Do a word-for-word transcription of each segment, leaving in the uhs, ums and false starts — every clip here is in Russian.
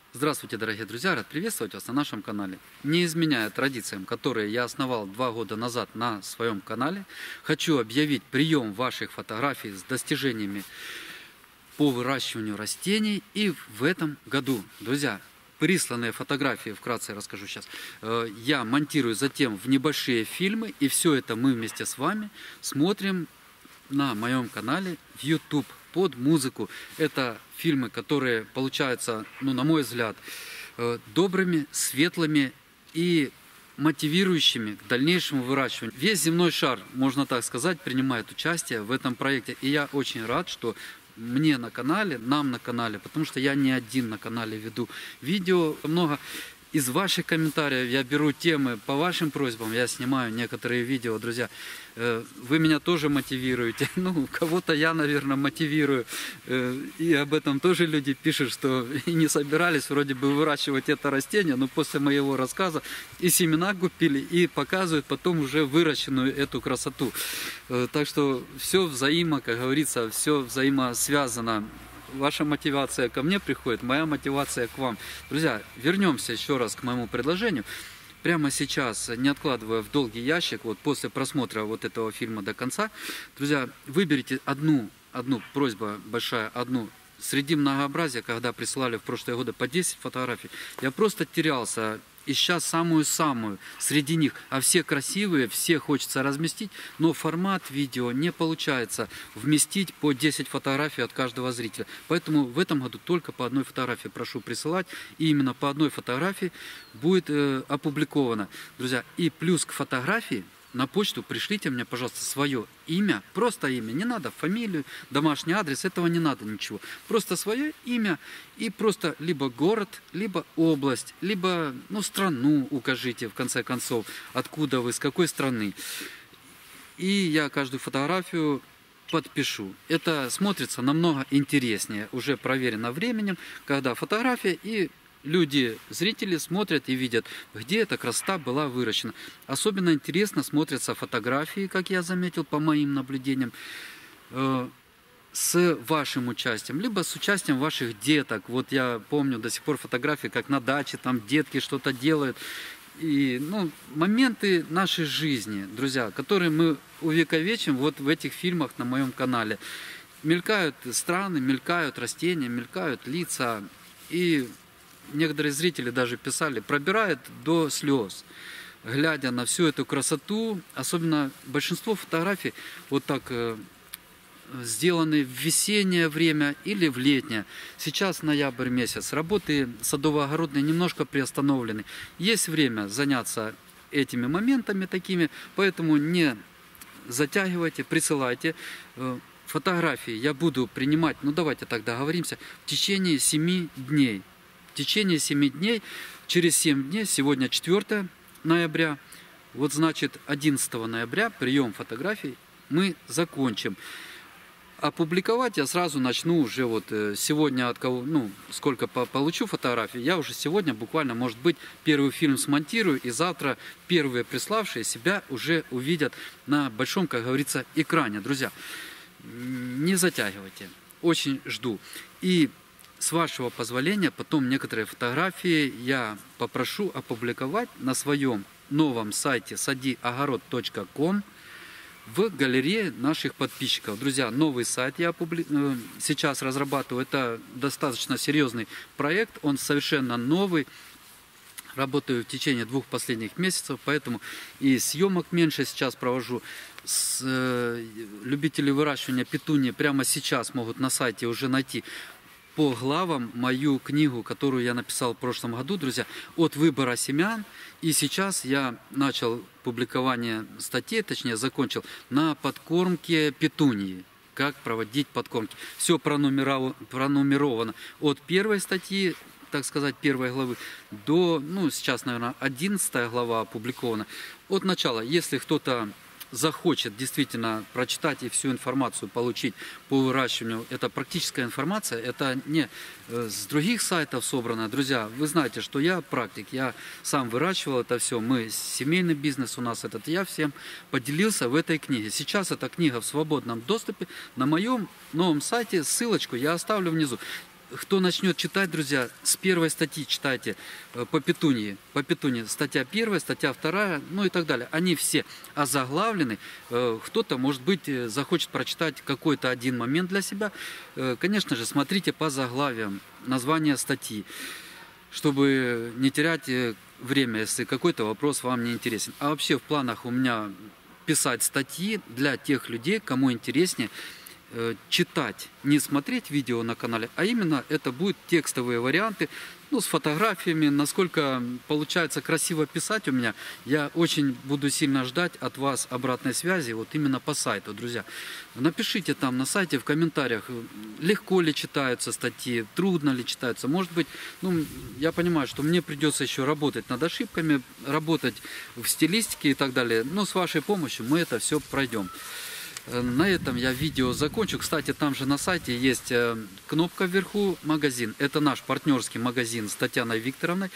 Здравствуйте, дорогие друзья! Рад приветствовать вас на нашем канале. Не изменяя традициям, которые я основал два года назад на своем канале, хочу объявить прием ваших фотографий с достижениями по выращиванию растений. И в этом году, друзья, присланные фотографии, вкратце расскажу сейчас, я монтирую затем в небольшие фильмы. И все это мы вместе с вами смотрим на моем канале в YouTube под музыку. Это фильмы, которые получаются, ну, на мой взгляд, добрыми, светлыми и мотивирующими к дальнейшему выращиванию. Весь земной шар, можно так сказать, принимает участие в этом проекте. И я очень рад, что мне на канале, нам на канале, потому что я не один на канале веду видео. Много из ваших комментариев я беру темы по вашим просьбам, я снимаю некоторые видео, друзья. Вы меня тоже мотивируете, ну, кого-то я, наверное, мотивирую. И об этом тоже люди пишут, что и не собирались вроде бы выращивать это растение, но после моего рассказа и семена купили, и показывают потом уже выращенную эту красоту. Так что все взаимо, как говорится, все взаимосвязано. Ваша мотивация ко мне приходит, моя мотивация к вам. Друзья, вернемся еще раз к моему предложению. Прямо сейчас, не откладывая в долгий ящик, вот после просмотра вот этого фильма до конца, друзья, выберите одну, одну просьба большая, одну. Среди многообразия, когда присылали в прошлые годы по десять фотографий, я просто терялся, ища самую-самую среди них. А все красивые, все хочется разместить, но формат видео не получается вместить по десять фотографий от каждого зрителя. Поэтому в этом году только по одной фотографии прошу присылать. И именно по одной фотографии будет э, опубликовано. Друзья, и плюс к фотографии на почту пришлите мне, пожалуйста, свое имя, просто имя, не надо фамилию, домашний адрес, этого не надо ничего. Просто свое имя и просто либо город, либо область, либо, ну, страну укажите, в конце концов, откуда вы, с какой страны. И я каждую фотографию подпишу. Это смотрится намного интереснее, уже проверено временем, когда фотография и люди, зрители смотрят и видят, где эта красота была выращена. Особенно интересно смотрятся фотографии, как я заметил по моим наблюдениям, э, с вашим участием, либо с участием ваших деток. Вот я помню до сих пор фотографии, как на даче там детки что-то делают. И, ну, моменты нашей жизни, друзья, которые мы увековечим вот в этих фильмах на моем канале. Мелькают страны, мелькают растения, мелькают лица. И некоторые зрители даже писали, пробирает до слез, глядя на всю эту красоту. Особенно большинство фотографий вот так э, сделаны в весеннее время или в летнее. Сейчас ноябрь месяц, работы садово-огородные немножко приостановлены. Есть время заняться этими моментами такими, поэтому не затягивайте, присылайте. Э, фотографии я буду принимать, ну давайте так договоримся, в течение семи дней. В течение семи дней, через семь дней, сегодня четвёртое ноября, вот значит одиннадцатого ноября прием фотографий мы закончим. Опубликовать я сразу начну уже вот сегодня, от кого, ну, сколько получу фотографий, я уже сегодня буквально, может быть, первый фильм смонтирую, и завтра первые приславшие себя уже увидят на большом, как говорится, экране. Друзья, не затягивайте, очень жду. И с вашего позволения, потом некоторые фотографии я попрошу опубликовать на своем новом сайте сади огород точка ком в галерее наших подписчиков. Друзья, новый сайт я опубли... сейчас разрабатываю. Это достаточно серьезный проект, он совершенно новый. Работаю в течение двух последних месяцев, поэтому и съемок меньше сейчас провожу. С, э, любители выращивания петунии прямо сейчас могут на сайте уже найти по главам мою книгу, которую я написал в прошлом году, друзья, от выбора семян. И сейчас я начал публикование статей, точнее закончил, на подкормке петунии. Как проводить подкормки. Все пронумеровано от первой статьи, так сказать, первой главы, до, ну, сейчас, наверное, одиннадцатая глава опубликована. От начала, если кто-то захочет действительно прочитать и всю информацию получить по выращиванию, это практическая информация, это не с других сайтов собрано. Друзья, вы знаете, что я практик, я сам выращивал это все, мы семейный бизнес у нас этот, я всем поделился в этой книге. Сейчас эта книга в свободном доступе на моем новом сайте, ссылочку я оставлю внизу. кто начнет читать, друзья, с первой статьи читайте э, по петуньи. По петуньи статья первая, статья вторая, ну и так далее. Они все озаглавлены. Э, кто-то, может быть, э, захочет прочитать какой-то один момент для себя. Э, конечно же, смотрите по заглавиям, название статьи, чтобы не терять э, время, если какой-то вопрос вам не интересен. А вообще в планах у меня писать статьи для тех людей, кому интереснее читать, не смотреть видео на канале, а именно это будут текстовые варианты, ну, с фотографиями, насколько получается красиво писать у меня. Я очень буду сильно ждать от вас обратной связи, вот именно по сайту, друзья. Напишите там на сайте в комментариях, легко ли читаются статьи, трудно ли читаются. Может быть, ну, я понимаю, что мне придется еще работать над ошибками, работать в стилистике и так далее, но с вашей помощью мы это все пройдем. На этом я видео закончу. Кстати, там же на сайте есть кнопка вверху «Магазин». Это наш партнерский магазин с Татьяной Викторовной.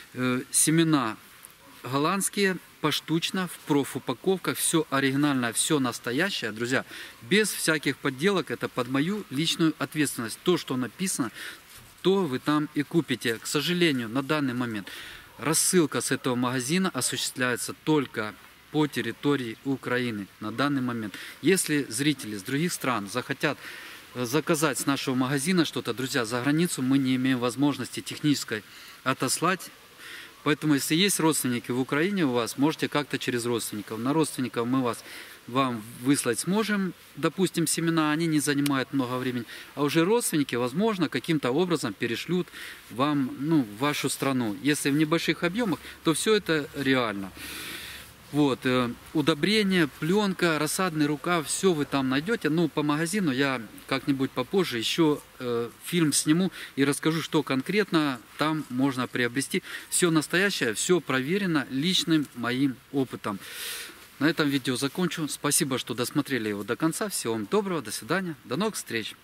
Семена голландские, поштучно, в профупаковках. Все оригинальное, все настоящее. Друзья, без всяких подделок. Это под мою личную ответственность. То, что написано, то вы там и купите. К сожалению, на данный момент рассылка с этого магазина осуществляется только по территории Украины на данный момент. Если зрители с других стран захотят заказать с нашего магазина что-то, друзья, за границу мы не имеем возможности технической отослать. Поэтому, если есть родственники в Украине у вас, можете как-то через родственников. На родственников мы вас, вам выслать сможем, допустим, семена, они не занимают много времени. А уже родственники, возможно, каким-то образом перешлют вам, ну, в вашу страну. Если в небольших объемах, то все это реально. Вот, э, удобрения, пленка, рассадный рукав, все вы там найдете. Ну, по магазину я как-нибудь попозже еще э, фильм сниму и расскажу, что конкретно там можно приобрести. Все настоящее, все проверено личным моим опытом. На этом видео закончу. Спасибо, что досмотрели его до конца. Всего вам доброго, до свидания, до новых встреч.